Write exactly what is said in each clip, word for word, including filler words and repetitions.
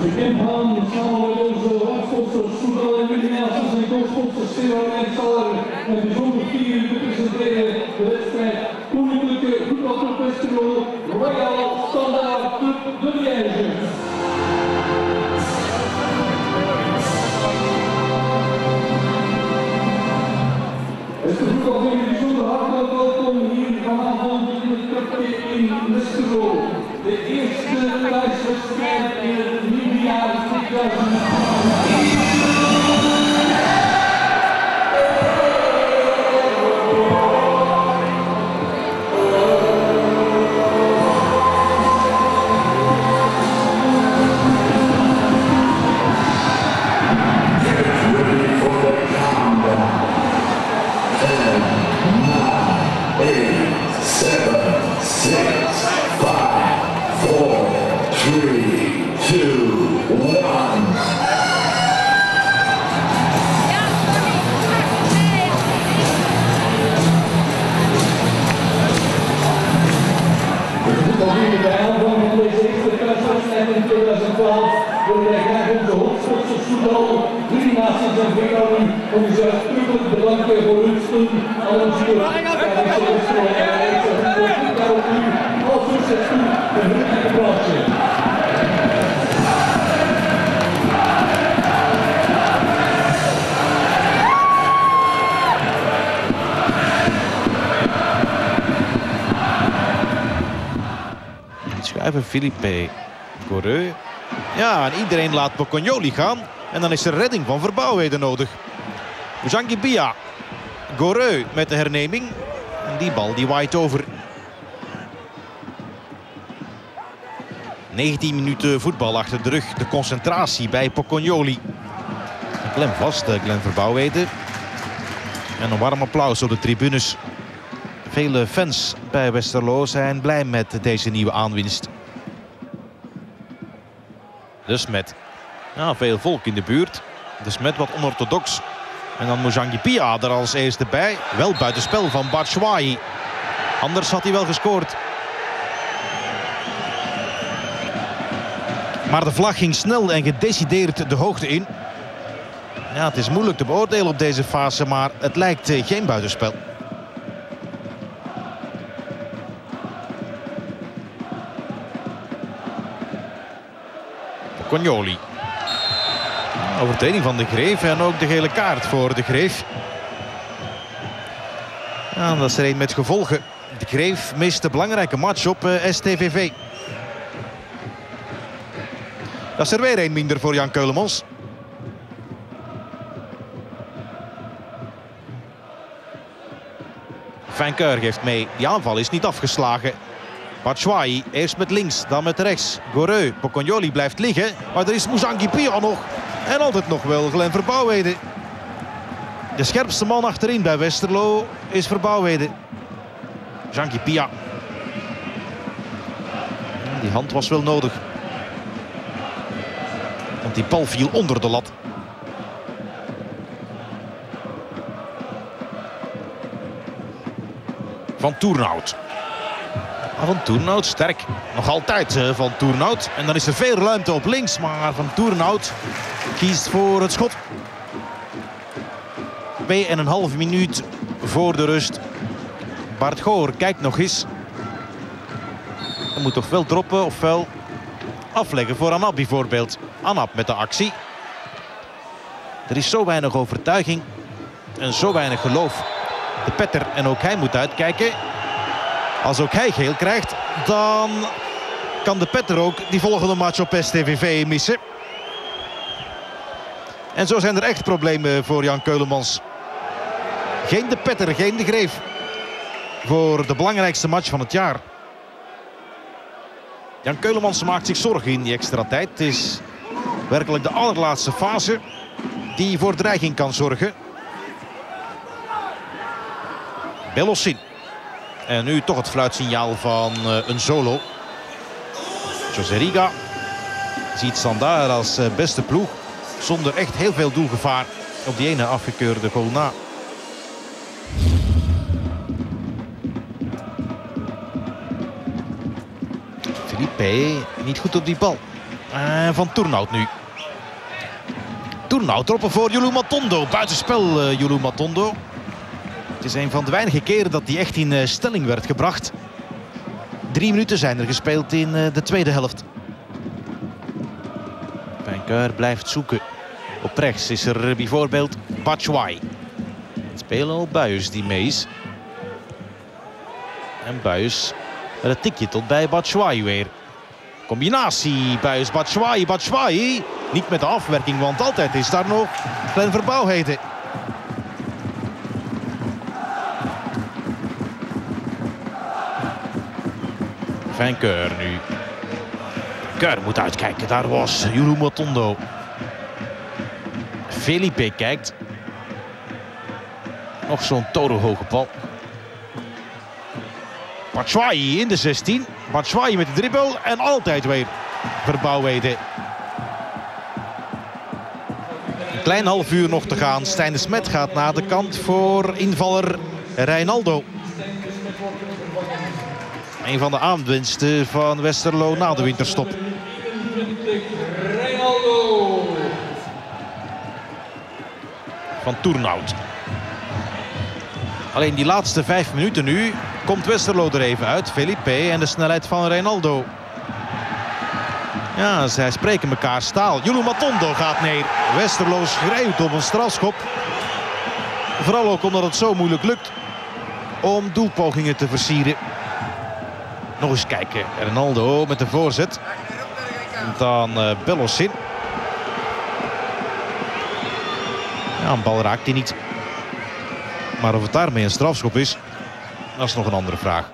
Kim Haan, samen met onze hoofdsponsors, voetbal en Williamsons en co-sponsors Stero en Saller, met bijzonder vier uur te presenteren de wedstrijd Koninklijke Voetbalclub Westerlo, Royal Standaard Club de Liège. Beste voetbalvrienden, bijzonder hartelijk welkom hier vanavond in het Cupje in Westerlo. De eerste thuiswedstrijd in het nieuwe jaar tweeduizend twaalf. In tweeduizend twaalf willen wij graag onze hoofdsponsors voetbal, drie naties en Vegano om u uitdrukkelijk bedanken voor hun steun aan ons hier tijdens de wedstrijd. Ik ga ook u al succes toe in hun eigen plaatsje. Schuiven Philippe Goreu. Ja, en iedereen laat Pocognoli gaan. En dan is er redding van Verbouwheden nodig. Muzangi Bia. Goreu met de herneming. En die bal die waait over. negentien minuten voetbal achter de rug. De concentratie bij Pocognoli. Klem vast, Glenn Verbouwheden. En een warm applaus op de tribunes. Vele fans bij Westerlo zijn blij met deze nieuwe aanwinst. De Smet. Ja, veel volk in de buurt. De Smet wat onorthodox. En dan Muzangi Bia er als eerste bij. Wel buitenspel van Batshuayi. Anders had hij wel gescoord. Maar de vlag ging snel en gedecideerd de hoogte in. Ja, het is moeilijk te beoordelen op deze fase, maar het lijkt geen buitenspel. Pocognoli. Overtreding van de Greef en ook de gele kaart voor de Greef. Ja, dat is er een met gevolgen. De Greef mist een belangrijke match op uh, S T V V. Dat is er weer een minder voor Jan Keulemans. Vainqueur geeft mee. Die aanval is niet afgeslagen. Batshuayi eerst met links, dan met rechts. Goreu, Pocognoli blijft liggen. Maar er is Muzangi Bia nog. En altijd nog wel Glenn Verbouwheden. De scherpste man achterin bij Westerlo is Verbouwheden. Muzangi Bia. Die hand was wel nodig. Want die bal viel onder de lat. Van Toernout. Van Toernout sterk. Nog altijd Van Toernout. En dan is er veel ruimte op links. Maar Van Toernout kiest voor het schot. Twee en een half minuut voor de rust. Bart Goor kijkt nog eens. Hij moet toch wel droppen ofwel afleggen voor Anap bijvoorbeeld. Anap met de actie. Er is zo weinig overtuiging. En zo weinig geloof. De Petter en ook hij moet uitkijken. Als ook hij geel krijgt, dan kan de Petter ook die volgende match op S T V V missen. En zo zijn er echt problemen voor Jan Keulemans. Geen de Petter, geen de Greef. Voor de belangrijkste match van het jaar. Jan Keulemans maakt zich zorgen in die extra tijd. Het is werkelijk de allerlaatste fase die voor dreiging kan zorgen. Belossin. En nu toch het fluitsignaal van uh, een solo. José Riga ziet Standaard als uh, beste ploeg. Zonder echt heel veel doelgevaar op die ene afgekeurde goal na. Philippe niet goed op die bal. En van Turnhout nu. Turnhout troppen voor Yulu Matondo. Buitenspel uh, Yulu Matondo. Het is een van de weinige keren dat hij echt in uh, stelling werd gebracht. Drie minuten zijn er gespeeld in uh, de tweede helft. Vainqueur blijft zoeken. Op rechts is er bijvoorbeeld Batshuayi. Het spelen al Buijs die mee is. En Buijs met het tikje tot bij Batshuayi weer. Combinatie Buijs, Batshuayi, Batshuayi. Niet met de afwerking, want altijd is daar nog Glenn Verbouwheden. Vainqueur nu. Keur moet uitkijken, daar was Yulu Matondo. Felipe kijkt. Nog zo'n torenhoge bal. Batshuayi in de zestien. Batshuayi met de dribbel en altijd weer Verbouwheden. Een klein half uur nog te gaan. Stijn de Smet gaat naar de kant voor invaller Reinaldo. Een van de aanwinsten van Westerlo na de winterstop. Van Turnhout. Alleen die laatste vijf minuten nu komt Westerlo er even uit. Felipe en de snelheid van Reinaldo. Ja, zij spreken elkaar staal. Yulu Matondo gaat neer. Westerlo schreeuwt op een strafschop. Vooral ook omdat het zo moeilijk lukt om doelpogingen te versieren. Nog eens kijken. Reinaldo met de voorzet. En dan uh, Bellosin. Ja, een bal raakt hij niet. Maar of het daarmee een strafschop is, dat is nog een andere vraag.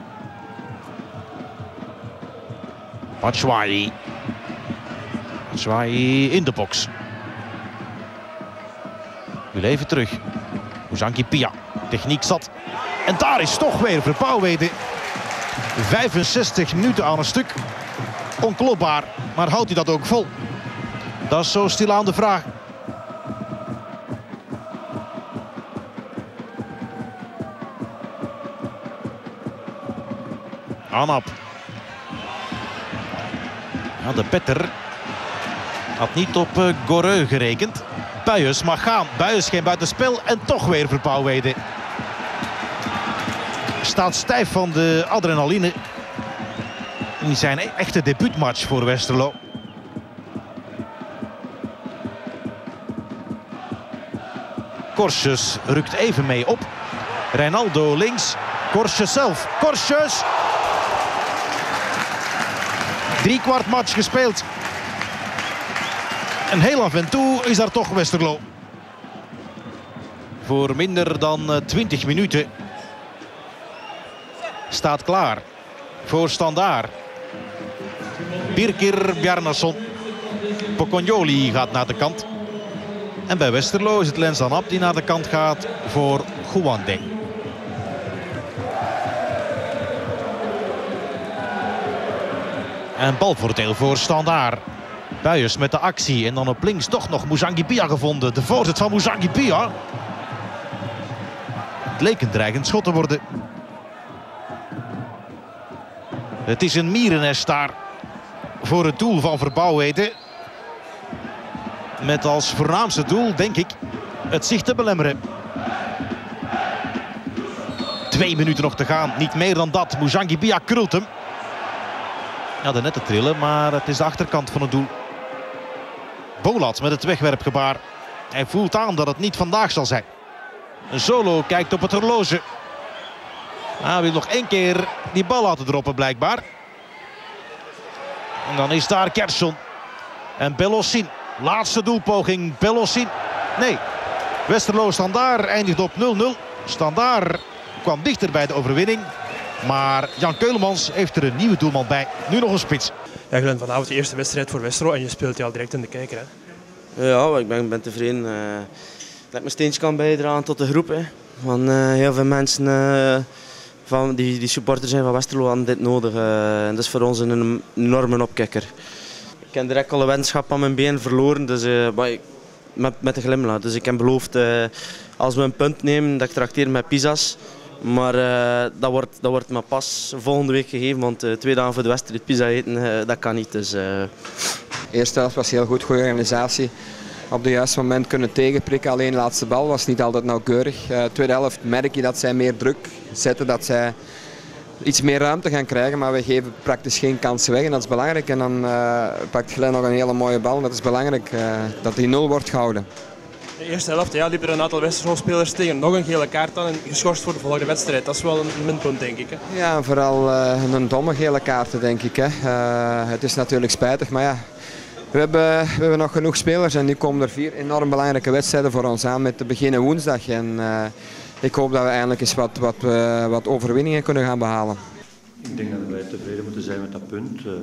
Batshuayi. Batshuayi in de box. Nu even terug. Muzangi Pia. Techniek zat. En daar is toch weer Verbouwheden. vijfenzestig minuten aan een stuk. Onklopbaar. Maar houdt hij dat ook vol? Dat is zo stilaan de vraag. Anap. Ja, de Petter had niet op uh, Goreu gerekend. Buijs mag gaan. Buijs geen buitenspel en toch weer Verbouwheden. Staat stijf van de adrenaline. In zijn echte debuutmatch voor Westerlo. Korsjes rukt even mee op. Reinaldo links. Korsjes zelf. Korsjes. Drie kwart match gespeeld. En heel af en toe is daar toch Westerlo. Voor minder dan twintig minuten. Staat klaar. Voor Standaard. Birkir Bjarnason. Pocognoli gaat naar de kant. En bij Westerlo is het Lens Anap die naar de kant gaat voor Gouande. En balvoordeel voor Standaard. Buijs met de actie. En dan op links toch nog Muzangi Pia gevonden. De voorzet van Muzangi Pia. Het leek een dreigend schot te worden. Het is een mierennest daar voor het doel van Verbouwheden. Met als voornaamste doel, denk ik, het zicht te belemmeren. Twee minuten nog te gaan, niet meer dan dat. Muzangi Pia krult hem. Ja, de net te trillen, maar het is de achterkant van het doel. Bolat met het wegwerpgebaar. Hij voelt aan dat het niet vandaag zal zijn. Een Solo kijkt op het horloge. Hij wil nog één keer die bal laten droppen blijkbaar. En dan is daar Kersson. En Bellosin. Laatste doelpoging. Bellosin. Nee. Westerlo Standaard eindigt op nul nul. Standaard kwam dichter bij de overwinning. Maar Jan Keulemans heeft er een nieuwe doelman bij. Nu nog een spits. Ja, Glenn, vanavond de eerste wedstrijd voor Westerlo en je speelt je al direct in de kijker, hè? Ja, ik ben, ben tevreden. Uh, dat ik mijn steentje kan bijdragen tot de groep. Hè. Want uh, heel veel mensen uh, van die, die supporters zijn van Westerlo hadden dit nodig. Uh, en dat is voor ons een enorme opkikker. Ik heb direct alle wetenschap aan mijn been verloren. Dus, uh, ik, met, met de glimlach. Dus ik heb beloofd, uh, als we een punt nemen, dat ik trakteer met Pisa's. Maar uh, dat, wordt, dat wordt me pas volgende week gegeven, want uh, twee dagen voor de wedstrijd pizza eten, uh, dat kan niet. Dus uh, De eerste helft was heel goed, goede organisatie. Op het juiste moment kunnen tegenprikken, alleen de laatste bal was niet altijd nauwkeurig. De uh, tweede helft merk je dat zij meer druk zetten, dat zij iets meer ruimte gaan krijgen, maar we geven praktisch geen kansen weg en dat is belangrijk. En dan uh, pakt Glen nog een hele mooie bal en dat is belangrijk, uh, dat die nul wordt gehouden. De eerste helft ja, liepen er een aantal Westerlo-spelers tegen nog een gele kaart aan en geschorst voor de volgende wedstrijd. Dat is wel een minpunt, denk ik. Hè? Ja, vooral uh, een domme gele kaarten, denk ik. Hè. Uh, het is natuurlijk spijtig, maar ja, we hebben, we hebben nog genoeg spelers en nu komen er vier enorm belangrijke wedstrijden voor ons aan met te beginnen woensdag. En, uh, ik hoop dat we eindelijk eens wat, wat, uh, wat overwinningen kunnen gaan behalen. Ik denk dat wij tevreden moeten zijn met dat punt. Uh,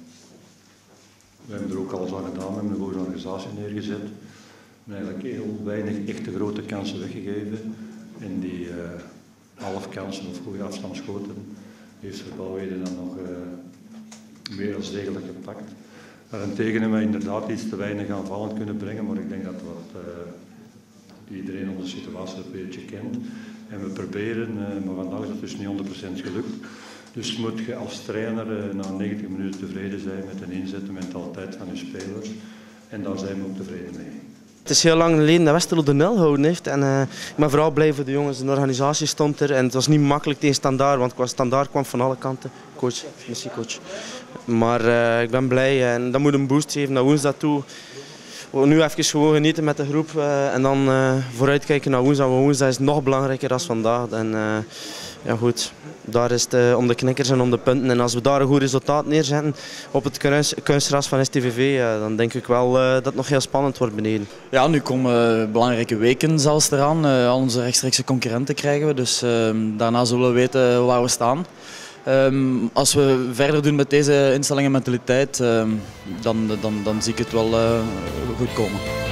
we hebben er ook alles aan gedaan, we hebben een goede organisatie neergezet. We hebben eigenlijk heel weinig echte grote kansen weggegeven. En die uh, half kansen of goede afstandsschoten heeft Verbalwede dan nog uh, meer dan degelijk gepakt. Daarentegen hebben we inderdaad iets te weinig aanvallend kunnen brengen, maar ik denk dat wat, uh, iedereen onze situatie een beetje kent. En we proberen, uh, maar vandaag is het dus niet honderd procent gelukt. Dus moet je als trainer uh, na negentig minuten tevreden zijn met een inzet, de mentaliteit van je spelers. En daar zijn we ook tevreden mee. Het is heel lang geleden dat Westerlo de nul gehouden heeft. En, uh, ik ben vooral blij voor de jongens. De organisatie stond er en het was niet makkelijk tegen Standaard, want qua Standaard kwam van alle kanten. Coach, missie coach. Maar uh, ik ben blij en dat moet een boost geven naar woensdag toe. We nu even gewoon genieten met de groep uh, en dan uh, vooruitkijken naar woensdag. Want woensdag is nog belangrijker dan vandaag. En, uh, ja, goed. Daar is het uh, om de knikkers en om de punten. En als we daar een goed resultaat neerzetten op het kunstgras van S T V V, uh, dan denk ik wel uh, dat het nog heel spannend wordt beneden. Ja, nu komen belangrijke weken zelfs eraan. Uh, al onze rechtstreekse concurrenten krijgen we. Dus uh, daarna zullen we weten waar we staan. Um, als we verder doen met deze instelling en mentaliteit, um, dan, dan, dan zie ik het wel uh, goed komen.